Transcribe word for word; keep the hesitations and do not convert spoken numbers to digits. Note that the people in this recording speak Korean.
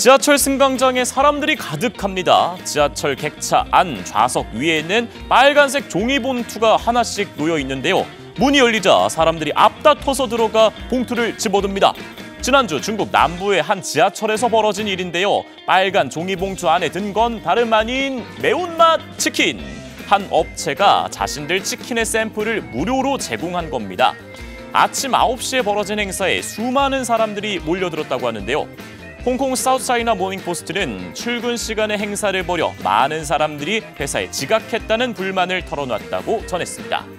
지하철 승강장에 사람들이 가득합니다. 지하철 객차 안 좌석 위에는 빨간색 종이 봉투가 하나씩 놓여 있는데요. 문이 열리자 사람들이 앞다퉈서 들어가 봉투를 집어듭니다. 지난주 중국 남부의 한 지하철에서 벌어진 일인데요. 빨간 종이 봉투 안에 든 건 다름 아닌 매운맛 치킨. 한 업체가 자신들 치킨의 샘플을 무료로 제공한 겁니다. 아침 아홉 시에 벌어진 행사에 수많은 사람들이 몰려들었다고 하는데요. 홍콩 사우스차이나 모닝포스트는 출근 시간에 행사를 벌여 많은 사람들이 회사에 지각했다는 불만을 털어놨다고 전했습니다.